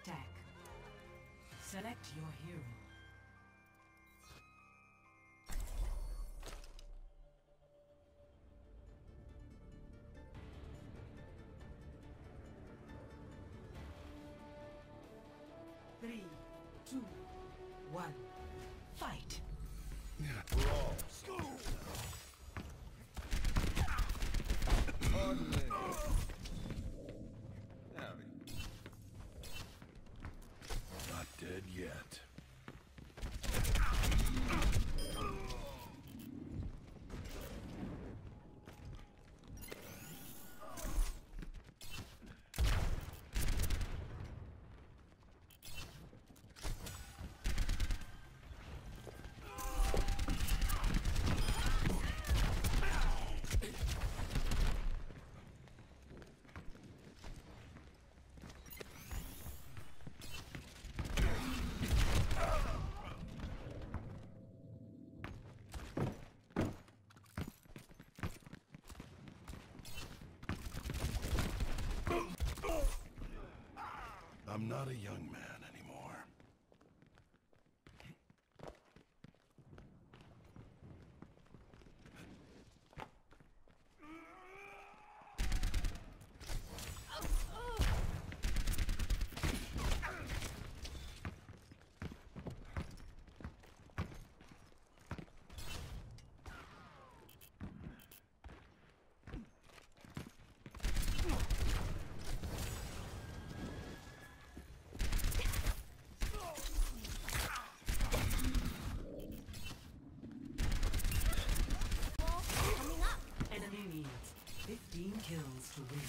attack. Select your hero. Three, two, one, fight! Brawl. Pardon me. Howdy. Not dead yet. I'm not a young man anymore. Enemy needs 15 kills to win.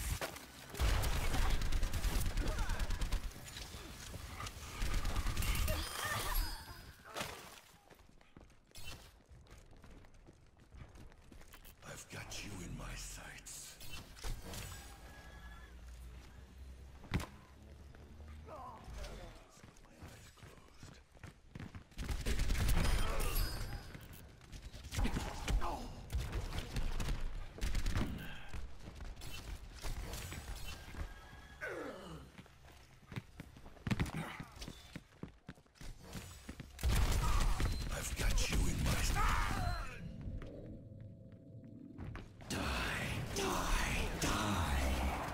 I've got you in my sights. My eyes closed. I've got you in my sights. Die, die, die.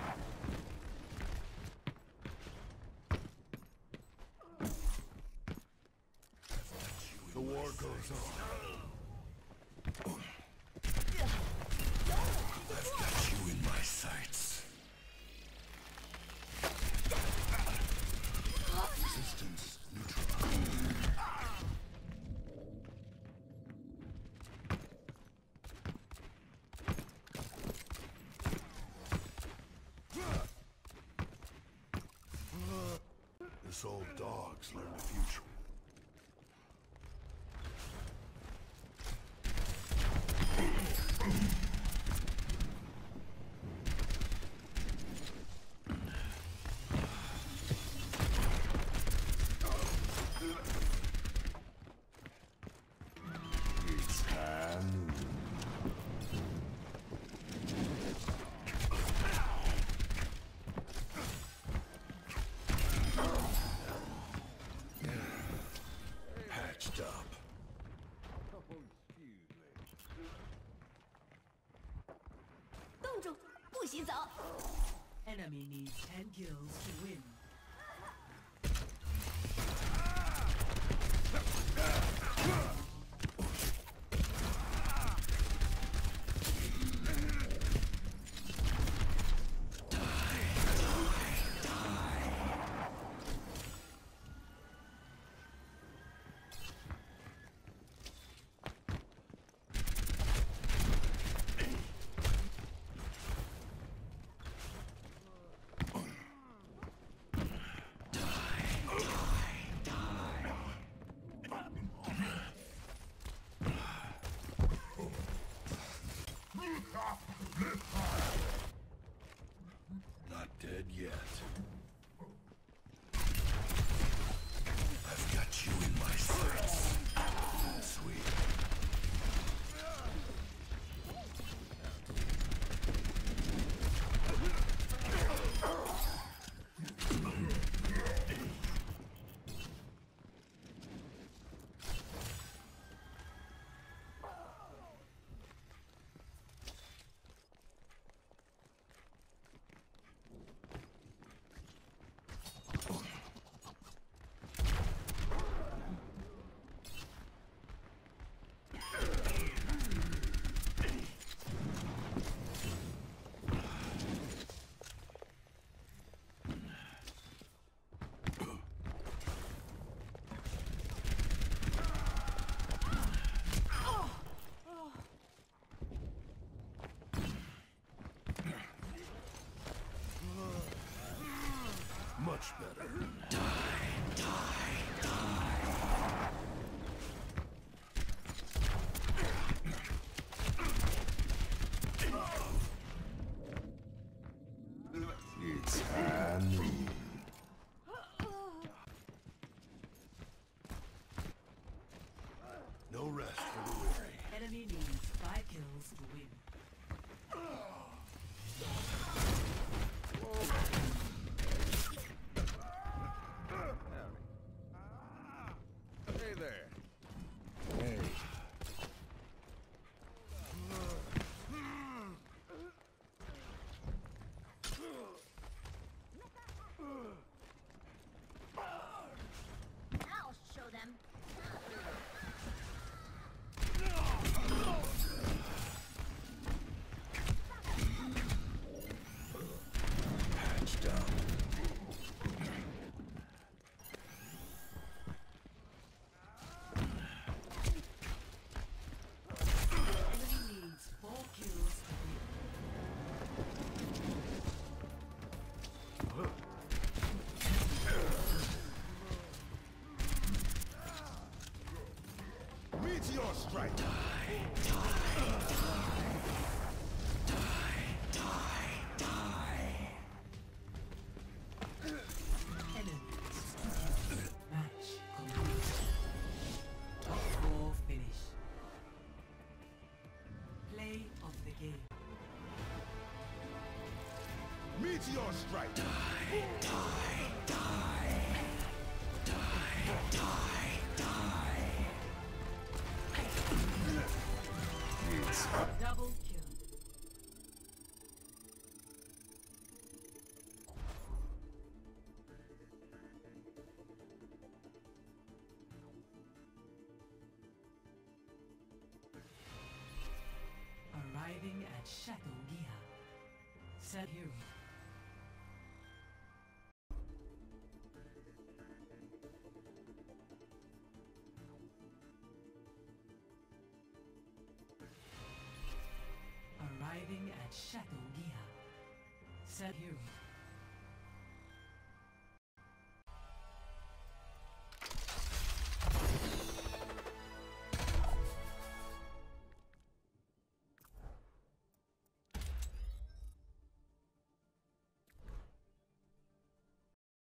The war goes on. I've got you in my sights. Resistance neutralized. This old dog's learned a few tricks. It's time. Patched up. Oh, excuse me. 冻住，不许走！ Enemy needs 10 kills to win. better. It's time. No rest for the weary. Enemy needs 5 kills to win. Hey there. Hey. I'll show them. Patched up. Enemy needs 4 kills to win. Meteor strike. Enemies. Match complete. Top 4 finish. Play of the game. Meteor strike. It's Double kill. Arriving at Chateau Guillard. Set hero. Arriving at Chateau Guillard. Set hero.